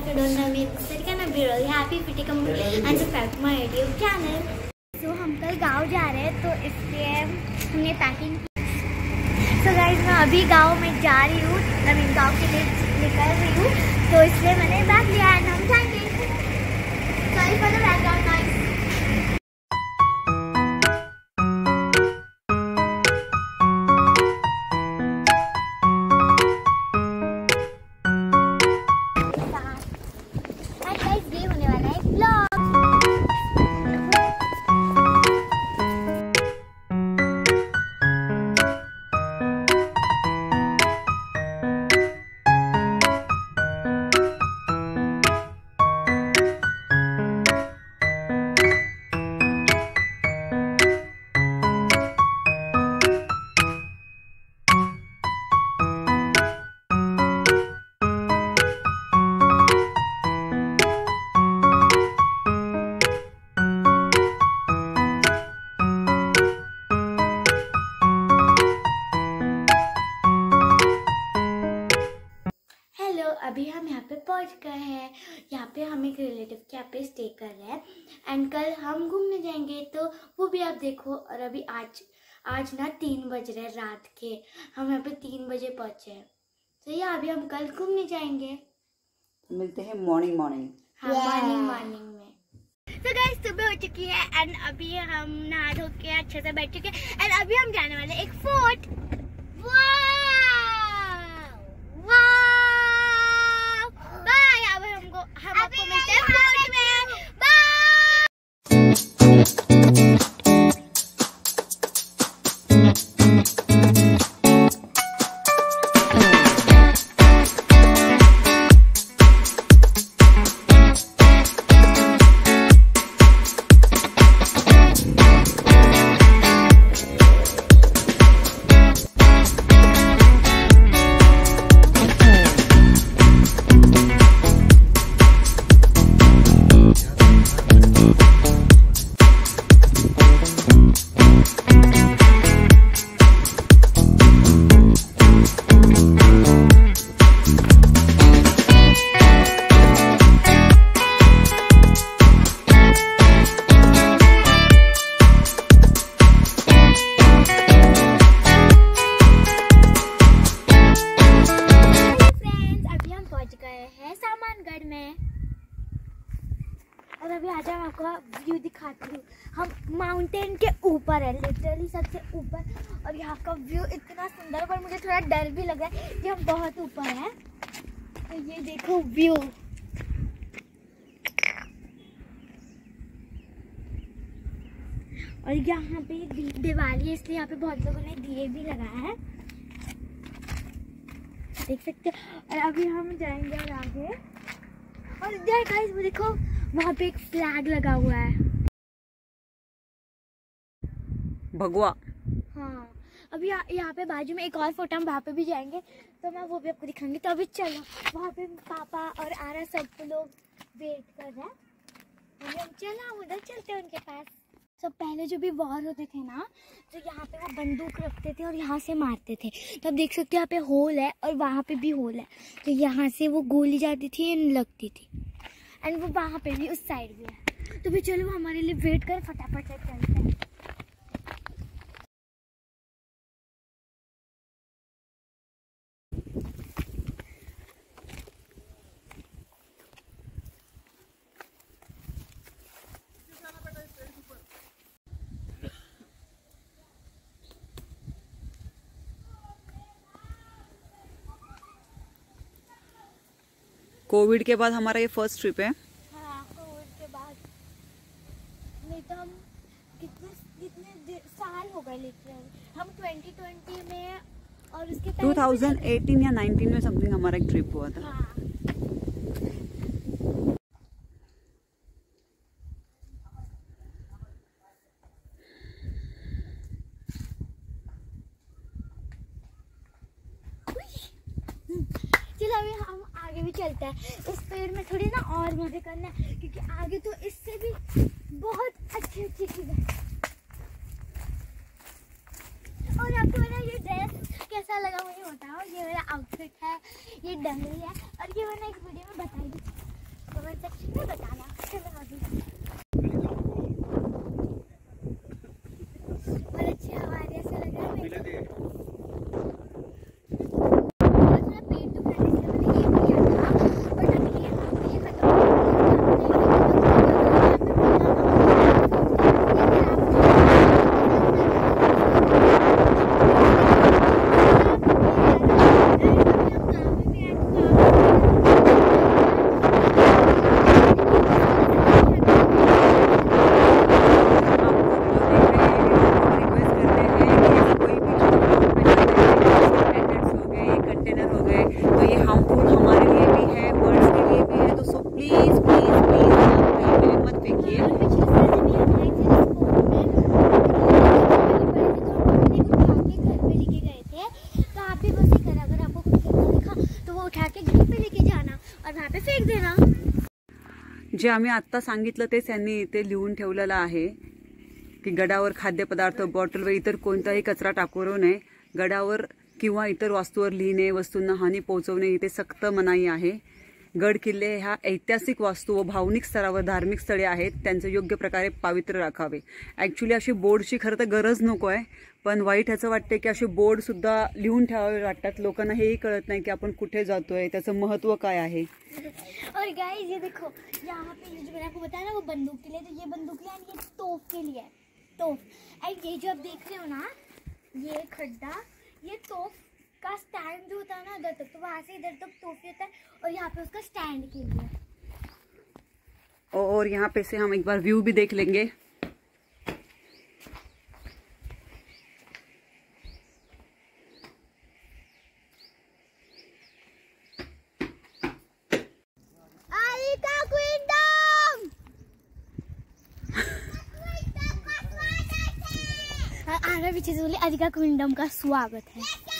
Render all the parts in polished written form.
if you don't know me, it's Sarika and I'll be really happy if you take a moment and subscribe to my YouTube channel. So हम कल गाँव जा रहे हैं तो इसलिए हमने पैकिंग की। So guys मैं अभी गाँव में जा रही हूँ, मैं गाँव के लिए निकल रही हूँ, तो इसलिए मैंने बैग लिया है। हम जाएंगे। Sorry for the background noise. अभी हम यहाँ पे पहुँच गए हैं। यहाँ पे हम एक रिलेटिव के यहाँ पे स्टे कर रहे हैं एंड कल हम घूमने जाएंगे, तो वो भी आप देखो। और अभी आज ना 3 बज रहे हैं रात के, हम यहाँ पे 3 बजे पहुँचे हैं। तो ये अभी हम कल घूमने जाएंगे। मिलते हैं मॉर्निंग। हाँ मॉर्निंग में। तो गाइस सुबह हो चुकी है एंड अभी हम नहा धो के अच्छे से बैठ चुके हैं एंड अभी हम जाने वाले एक फोर्ट। हम आपको मिलते हैं फोर्ट में। और अभी आज हम आपको व्यू दिखाती हूँ। हम माउंटेन के ऊपर है, लिटरली सबसे ऊपर, और यहाँ का व्यू इतना सुंदर, पर मुझे थोड़ा डर भी लग रहा है कि हम बहुत ऊपर हैं। तो ये देखो व्यू। और यहाँ पे दिवाली है इसलिए यहाँ पे बहुत लोगों ने दिए भी लगाया है, देख सकते हैं। और अभी हम जाएंगे और आगे, और इधर गाइस वो देखो वहाँ पे एक फ्लैग लगा हुआ है, भगवा। हाँ अभी यहाँ पे बाजू में एक और फोर्ट, हम वहाँ पे भी जाएंगे तो मैं वो भी आपको दिखाऊंगी। तो अभी चलो, वहाँ पे पापा और आरा सब लोग वेट कर रहे हैं। अभी हम चलो उधर चलते हैं उनके पास। सब पहले जो भी वॉर होते थे ना, तो यहाँ पे वो बंदूक रखते थे और यहाँ से मारते थे। तो आप देख सकते हो यहाँ पे होल है और वहाँ पे भी होल है, तो यहाँ से वो गोली जाती थी एंड लगती थी, एंड वो वहाँ पे भी उस साइड भी है। तो भी चलो हमारे लिए वेट कर, फटाफट से चलते हैं। कोविड के बाद हमारा ये फर्स्ट ट्रिप है। हाँ कोविड के बाद, नहीं तो हम कितने साल हो गए लिटरली। हम 2020 में और उसके 2018 या 19 में समथिंग हमारा एक ट्रिप हुआ था। हाँ। चलो अभी हम आगे भी चलते हैं। इस पेड़ में थोड़ी ना और मजे करना है, क्योंकि आगे तो इससे भी बहुत अच्छी अच्छी चीजें। और आपको मेरा ये ड्रेस कैसा लगा मुझे बताओ। ये मेरा आउटफिट है, ये डंगरी है, और ये मैंने एक वीडियो में बताई थी। कमेंट सेक्शन में बताना। चलो अभी बहुत अच्छी हवा आ रही है, ऐसा लग रहा है मेरे को। थोड़ा पेट दुख रहा है इसलिए मैंने ये किया था, बट अभी ये खत्म हो जे आम्ही आत्ता सांगितलं तेच यांनी इथे लिहून ठेवलेलं आहे की गडावर खाद्यपदार्थ, बॉटल व इतर कोणताही कचरा टाकू नये. गडावर किंवा इतर वास्तूवर लिहिणे, वस्तूंना हानी पोहोचवणे इथे सक्त मनाई आहे. गड किल्ले ह्या ऐतिहासिक वास्तू व भावनिक स्तरावर धार्मिक स्थळे आहेत, त्यांचे योग्य प्रकारे पावित्र्य राखावे. ऍक्च्युली अशी बोर्डची खरं तर गरज नको आहे, पण वाईट ह्याचं वाटते की असे बोर्ड सुद्धा लिहून ठेवावे वाटतात. लोकांना हेही कळत नाही की आपण कुठे जातोय, त्याचं महत्व काय आहे. और गाइस ये देखो, यहाँ पे जो मैंने आपको बताया ना वो बंदूक के लिए, तो ये बंदूक लिए एंड ये तोप के लिए है, तोप. एंड ये जो आप देख रहे हो ना, ये खड्डा, ये तोप का स्टैंड जो होता है ना इधर तक, तो वहाँ से इधर तक तोप होता है, और यहाँ पे उसका स्टैंड के लिए. और यहाँ पे से हम एक बार व्यू भी देख लेंगे. आरिका क्विंडम का स्वागत है.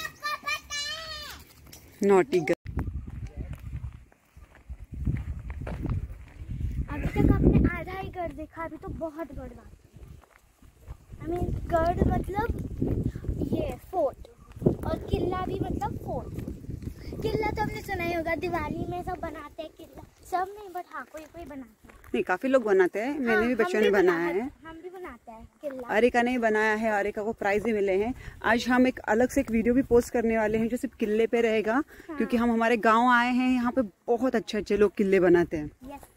Naughty girl. अभी तक आपने आधा ही गढ़ देखा, अभी तो बहुत गढ़ बाकी. आई मीन गढ़ मतलब ये फोर्ट, और किला भी मतलब फोर्ट. किला तो हमने सुना ही होगा, दिवाली में सब बनाते हैं किला. सब नहीं बट हाँ कोई कोई बनाता है. नहीं, काफी लोग बनाते हैं. मैंने भी बच्चों ने बनाया है. हम भी बनाते हैं किला. अरिका ने बनाया है, अरिका को प्राइज भी मिले हैं. आज हम एक अलग से एक वीडियो भी पोस्ट करने वाले हैं जो सिर्फ किले पे रहेगा. हाँ. क्योंकि हम हमारे गांव आए हैं, यहाँ पे बहुत अच्छे अच्छे लोग किल्ले बनाते हैं. yes,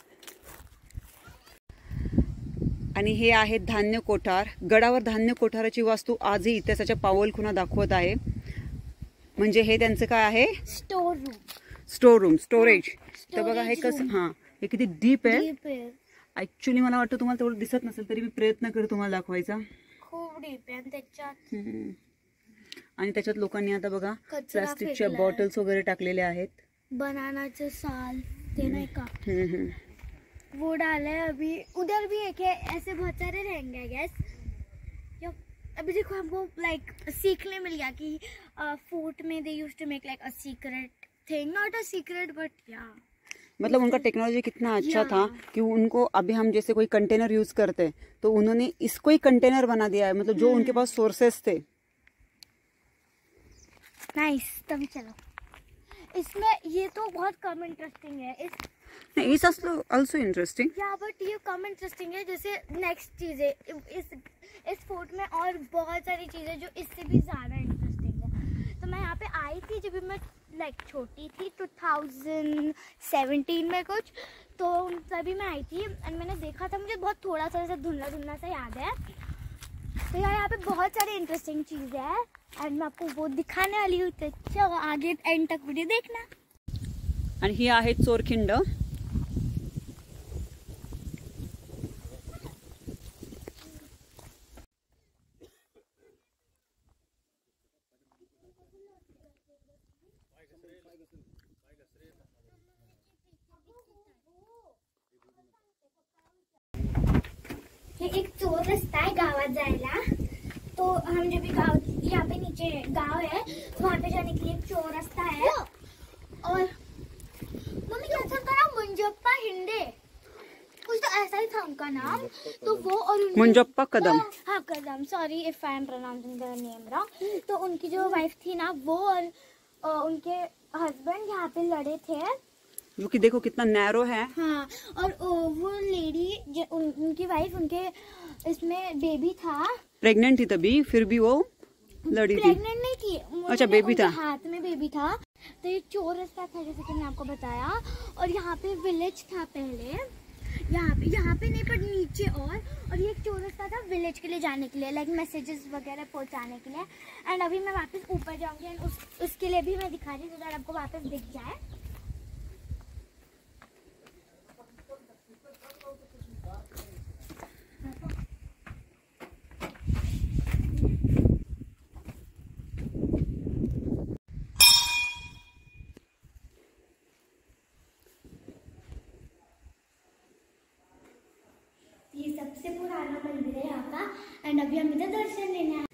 आणि हे आहेत धान्य कोठार. गडावर धान्य कोठाराची वास्तू आजही इतिहासाच्या पावलखुणा दाखवत आहे. म्हणजे हे त्यांचं काय आहे, store room. Store room, storage. तर बघा हे कसं, हा हे किती डीप आहे. ऍक्च्युली मला वाटतं तुम्हाला तेवढं दिसत नसेल, तरी मी प्रयत्न करते तुम्हाला दाखवायचा. खूप डीप आहे त्याच्यात. आणि त्याच्यात लोकांनी आता बघा प्लास्टिकच्या बॉटल्स वगैरे टाकलेल्या आहेत. बनानाचे साल ते नाही का, वो डाला है. अभी उधर भी एक है, ऐसे बहुत सारे रहेंगे आई गेस. अभी देखो हमको लाइक सीखने मिल गया कि फोर्ट में they used to make like a secret thing, not a secret but yeah, मतलब उनका टेक्नोलॉजी कितना अच्छा था कि उनको अभी हम जैसे कोई कंटेनर यूज करते हैं तो उन्होंने इसको ही कंटेनर बना दिया है. मतलब जो उनके पास सोर्सेस थे. नाइस. तभी चलो, इसमें ये तो बहुत कम इंटरेस्टिंग है. It's also interesting. Yeah but ये कम इंटरेस्टिंग है. जैसे नेक्स्ट चीजें इस फोर्ट में और बहुत सारी चीजें जो इससे भी ज्यादा इंटरेस्टिंग है. तो मैं यहाँ पे आई थी जब मैं लाइक छोटी थी, 2017 में कुछ, तो तभी मैं आई थी और मैंने देखा था. मुझे बहुत थोड़ा सा ऐसा धुंधला धुंधला सा याद है. तो यार यहाँ पे बहुत सारी इंटरेस्टिंग चीजें हैं एंड मैं आपको वो दिखाने वाली हूँ. तो चलो आगे एंड तक वीडियो देखना. आणि ही आहे चोरखिंड. हे एक चोर रस्ता है गावात जायला. तो हम जब भी गाँव, यहाँ पे नीचे गांव है, वहाँ पे जाने के लिए एक चोर रास्ता है. और मम्मी क्या था उनका नाम, मंजप्पा हिंडे कुछ तो ऐसा ही था उनका नाम. तो वो और मंजप्पा कदम, हाँ Kadam, sorry if I am pronouncing the name wrong. तो उनकी जो वाइफ थी ना, वो और उनके हस्बैंड यहाँ पे लड़े थे जो कि देखो कितना नैरो है। हाँ, और वो लेडी उनकी वाइफ उनके इसमें बेबी था, प्रेग्नेंट थी तभी, फिर भी वो लड़ी थी। प्रेग्नेंट नहीं थी, अच्छा बेबी था, हाथ में बेबी था। तो ये चौरस्ता था जैसे कि मैंने आपको बताया, और यहाँ पे विलेज था पहले, यहाँ पे नहीं पर नीचे, और ये एक चौरस्ता था विलेज के लिए जाने के लिए, लाइक मैसेजेस वगैरह पहुँचाने के लिए। एंड अभी मैं वापस ऊपर जाऊंगी एंड उसके लिए भी मैं दिखा रही हूँ अगर आपको वापस दिख जाए। ये सबसे पुराना मंदिर है यहाँ का, एंड अभी हम इधर दर्शन लेने आए।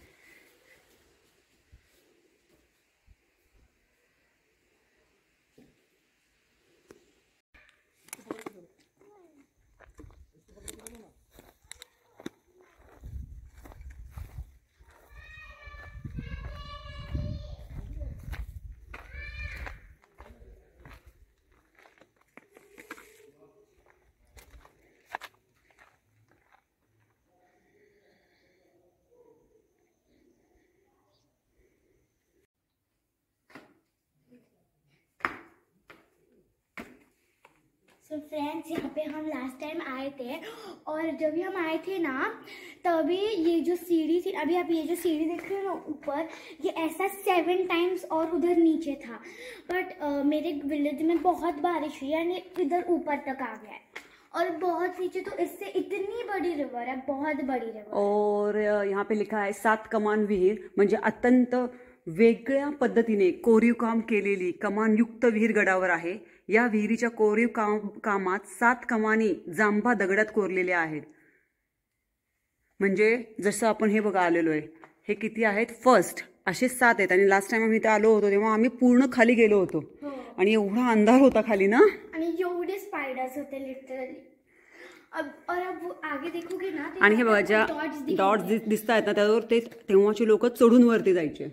सो फ्रेंड्स, यहाँ पे हम लास्ट टाइम आए थे, और जब भी हम आए थे ना तभी ये जो सीढ़ी थी, अभी आप ये जो सीढ़ी देख रहे हो ना ऊपर, ये ऐसा 7 टाइम्स और उधर नीचे था। बट मेरे विलेज में बहुत बारिश हुई यानी इधर ऊपर तक आ गया है, और बहुत नीचे तो इससे इतनी बड़ी रिवर है, बहुत बड़ी रिवर। और यहाँ पे लिखा आहे 7 कमान विहीर, म्हणजे अत्यंत वेगळ्या पद्धतीने कोरीव काम केलेली कमानयुक्त विहीर गडावर आहे। या विहिरीच्या कोरीव कामात 7 कमानी जांभा दगडात कोरलेल्या आहेत। म्हणजे जसं आपण हे बघा आलेलो आहे, हे किती आहेत, फर्स्ट असे 7 आहेत। आणि लास्ट टाइम आम्ही इथे आलो होतो तेव्हा आम्ही पूर्ण खाली गेलो होतो, आणि एवढा अंधार होता खाली ना, आणि एवढे स्पायडर्स होते लिटरली। अब आगे देखोगे ना, आणि हे बघा ज्या डॉट्स दिसत आहेत ना त्यावर ते तेव्हाचे लोक चढून वरती जायचे।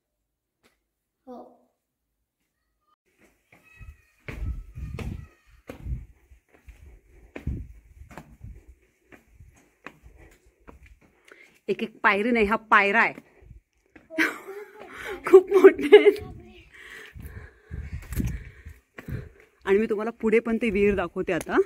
एक एक पायरी नाही, हा पायरा आहे, खूप मोठे आहेत। आणि मी तुम्हाला पुढे पण ते विहीर दाखवते आता।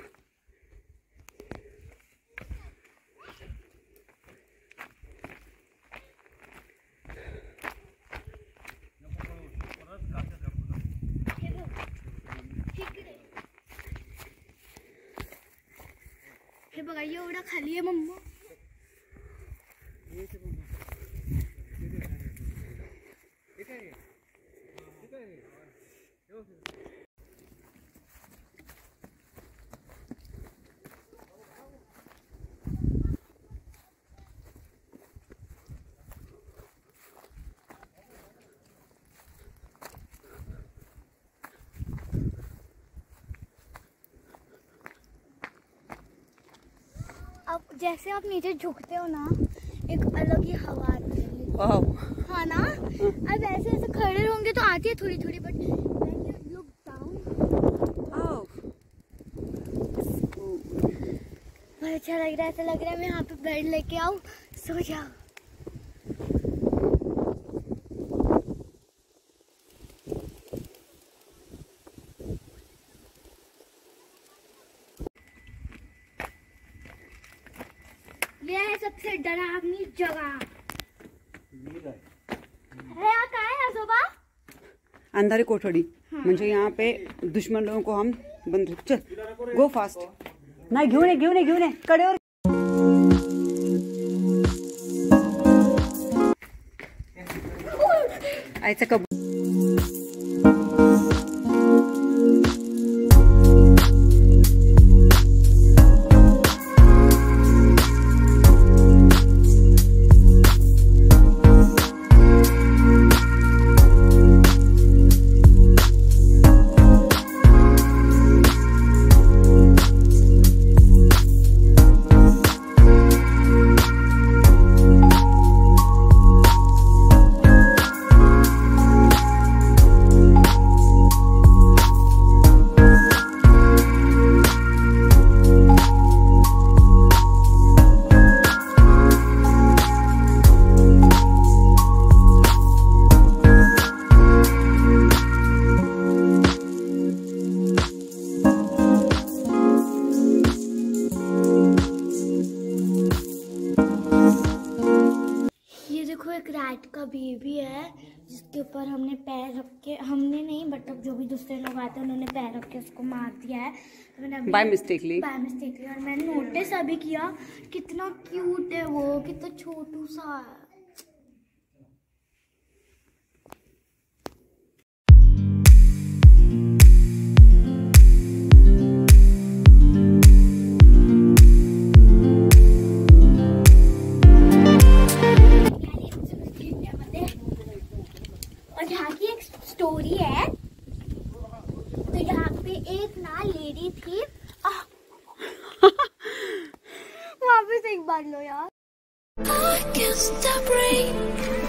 हे बघा एवढा खाली आहे मम्मा। अब जैसे आप नीचे झुकते हो ना, एक अलग ही हवा आती है। वाह, हाँ ना, अब ऐसे ऐसे खड़े होंगे तो आती है थोड़ी थोड़ी, but when you look down, बहुत अच्छा लग रहा है। ऐसा लग रहा है मैं यहाँ पे बेड लेके आऊँ, सो जाऊँ। ये है सबसे डरावनी जगह। क्या है आजोबा? अंधारी कोठडी, म्हणजे यहाँ पे दुश्मन लोगों को हम बंद। चल गो फास्ट, नाही घेऊन ये कडेवर। आयचं कब एक रैट का बेबी है जिसके ऊपर हमने पैर रख के, हमने नहीं बट अब जो भी दूसरे लोग आते हैं उन्होंने पैर रख के उसको मार दिया है। तो मैंने बाय मिस्टेकली और मैंने नोटिस अभी किया कितना क्यूट है वो, कितना छोटू सा है। और यहाँ की एक स्टोरी है। तो यहाँ पे एक ना लेडी थी, वापस एक बार लो यार।